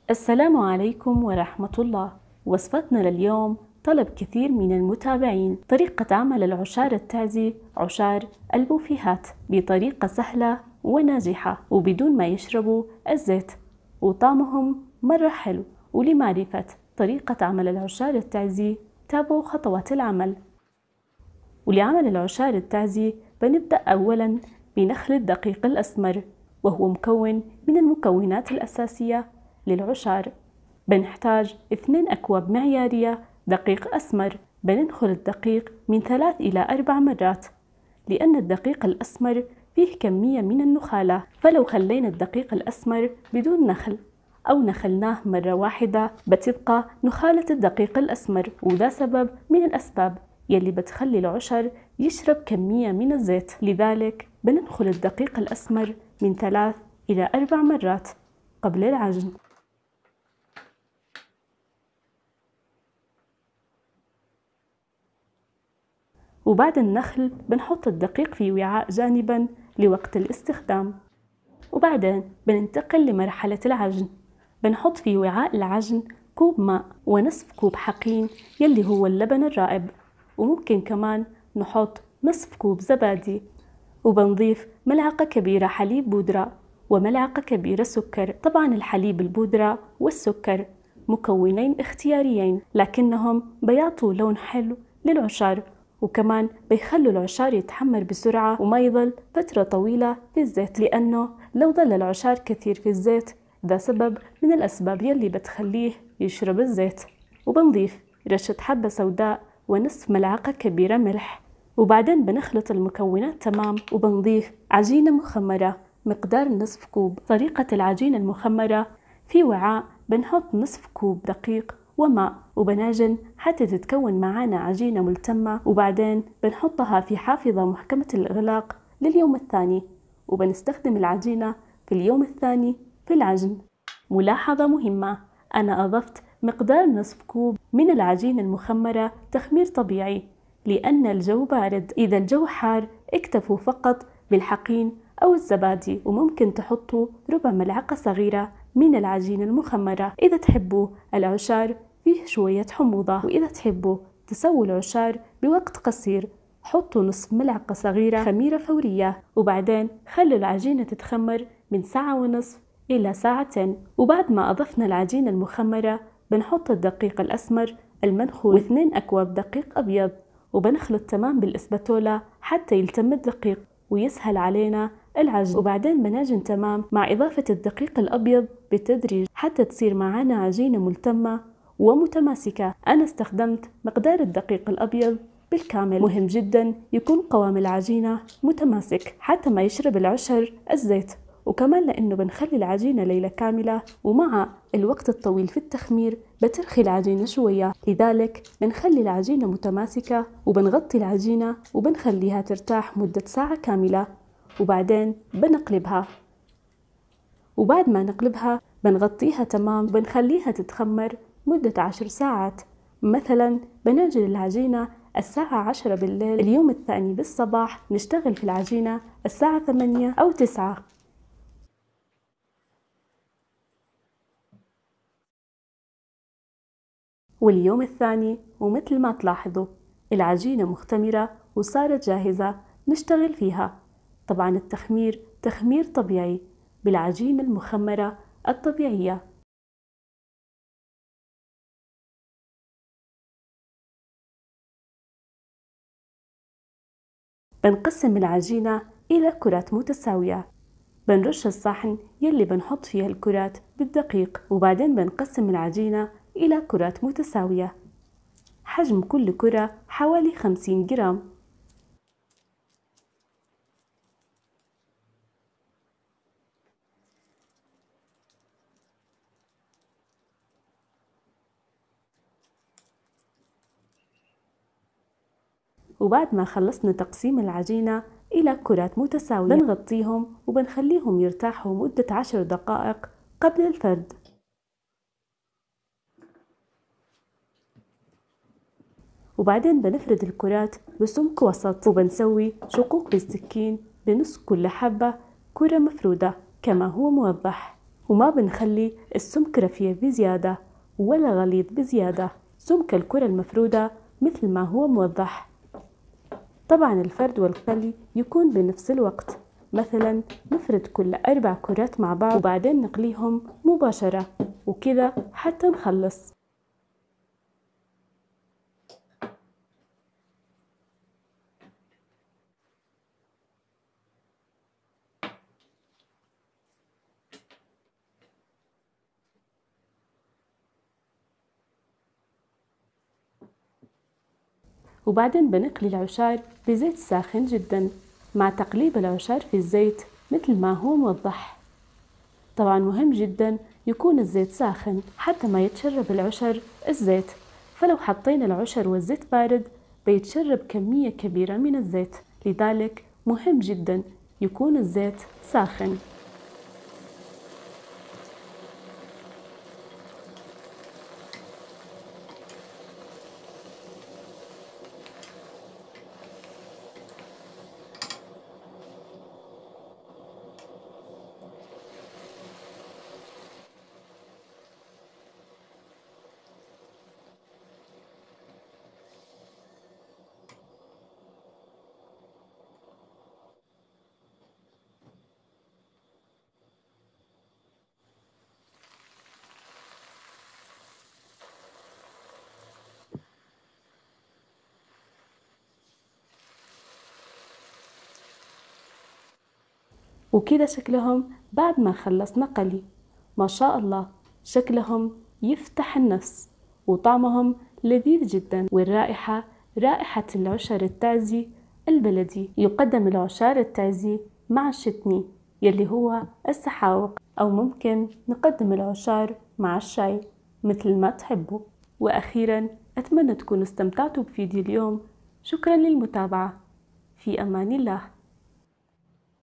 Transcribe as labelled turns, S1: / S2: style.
S1: السلام عليكم ورحمة الله. وصفتنا لليوم طلب كثير من المتابعين طريقة عمل العشار التعزي عشار البوفيهات بطريقة سهلة وناجحة وبدون ما يشربوا الزيت، وطعمهم مرة حلو. ولمعرفة طريقة عمل العشار التعزي تابعوا خطوات العمل. ولعمل العشار التعزي بنبدأ أولا بنخل الدقيق الأسمر، وهو مكون من المكونات الأساسية للعشار. بنحتاج 2 أكواب معيارية دقيق أسمر. بننخل الدقيق من 3 إلى 4 مرات، لأن الدقيق الأسمر فيه كمية من النخالة، فلو خلينا الدقيق الأسمر بدون نخل أو نخلناه مرة واحدة بتبقى نخالة الدقيق الأسمر، وده سبب من الأسباب يلي بتخلي العشر يشرب كمية من الزيت. لذلك بننخل الدقيق الأسمر من 3 إلى 4 مرات قبل العجن. وبعد النخل بنحط الدقيق في وعاء جانبا لوقت الاستخدام. وبعدين بننتقل لمرحلة العجن. بنحط في وعاء العجن كوب ماء ونصف كوب حقين يلي هو اللبن الرائب، وممكن كمان نحط نصف كوب زبادي، وبنضيف ملعقة كبيرة حليب بودرة وملعقة كبيرة سكر. طبعا الحليب البودرة والسكر مكونين اختياريين، لكنهم بيعطوا لون حلو للعشار، وكمان بيخلوا العشار يتحمر بسرعة وما يظل فترة طويلة في الزيت، لأنه لو ظل العشار كثير في الزيت ده سبب من الأسباب يلي بتخليه يشرب الزيت. وبنضيف رشة حبة سوداء ونصف ملعقة كبيرة ملح. وبعدين بنخلط المكونات تمام، وبنضيف عجينة مخمرة مقدار نصف كوب. طريقة العجينة المخمرة: في وعاء بنحط نصف كوب دقيق وماء وبنعجن حتى تتكون معانا عجينة ملتمة، وبعدين بنحطها في حافظة محكمة الإغلاق لليوم الثاني، وبنستخدم العجينة في اليوم الثاني في العجن. ملاحظة مهمة: أنا أضفت مقدار نصف كوب من العجينة المخمرة تخمير طبيعي لأن الجو بارد. إذا الجو حار اكتفوا فقط بالحقين أو الزبادي، وممكن تحطوا ربع ملعقة صغيرة من العجينة المخمرة إذا تحبوا العشار فيه شوية حموضة. وإذا تحبوا تسووا العشار بوقت قصير حطوا نصف ملعقة صغيرة خميرة فورية، وبعدين خلوا العجينة تتخمر من 1.5 ساعة إلى 2 ساعات. وبعد ما أضفنا العجينة المخمرة بنحط الدقيق الأسمر المنخول و2 أكواب دقيق أبيض، وبنخلط تمام بالإسباتولا حتى يلتم الدقيق ويسهل علينا العجن. وبعدين بنعجن تمام مع إضافة الدقيق الأبيض بالتدريج حتى تصير معانا عجينة ملتمة ومتماسكة. أنا استخدمت مقدار الدقيق الأبيض بالكامل. مهم جدا يكون قوام العجينة متماسك حتى ما يشرب العشر الزيت، وكمان لأنه بنخلي العجينة ليلة كاملة، ومع الوقت الطويل في التخمير بترخي العجينة شوية، لذلك بنخلي العجينة متماسكة وبنغطي العجينة وبنخليها ترتاح مدة 1 ساعة كاملة، وبعدين بنقلبها. وبعد ما نقلبها بنغطيها تمام وبنخليها تتخمر مدة 10 ساعات. مثلا بنعجن العجينة الساعة 10 بالليل، اليوم الثاني بالصباح نشتغل في العجينة الساعة 8 أو 9. واليوم الثاني ومثل ما تلاحظوا العجينة مختمرة وصارت جاهزة نشتغل فيها. طبعا التخمير تخمير طبيعي بالعجينة المخمرة الطبيعية. بنقسم العجينة إلى كرات متساوية. بنرش الصحن يلي بنحط فيها الكرات بالدقيق، وبعدين بنقسم العجينة إلى كرات متساوية. حجم كل كرة حوالي 50 جرام. وبعد ما خلصنا تقسيم العجينة إلى كرات متساوية بنغطيهم وبنخليهم يرتاحوا مدة 10 دقائق قبل الفرد. وبعدين بنفرد الكرات بسمك وسط، وبنسوي شقوق بالسكين بنص كل حبة كرة مفرودة كما هو موضح. وما بنخلي السمك رفيع بزيادة ولا غليظ بزيادة. سمك الكرة المفرودة مثل ما هو موضح. طبعا الفرد والقلي يكون بنفس الوقت، مثلا نفرد كل 4 كرات مع بعض وبعدين نقليهم مباشرة، وكذا حتى نخلص. وبعدين بنقلي العشار بزيت ساخن جدا مع تقليب العشار في الزيت مثل ما هو موضح. طبعا مهم جدا يكون الزيت ساخن حتى ما يتشرب العشر الزيت، فلو حطينا العشر والزيت بارد بيتشرب كمية كبيرة من الزيت، لذلك مهم جدا يكون الزيت ساخن. وكده شكلهم بعد ما خلصنا قلي. ما شاء الله شكلهم يفتح النفس، وطعمهم لذيذ جدا، والرائحة رائحة العشر التعزي البلدي. يقدم العشار التعزي مع الشتني يلي هو السحاوق، أو ممكن نقدم العشار مع الشاي مثل ما تحبوا. وأخيرا أتمنى تكونوا استمتعتوا بفيديو اليوم. شكرا للمتابعة. في أمان الله.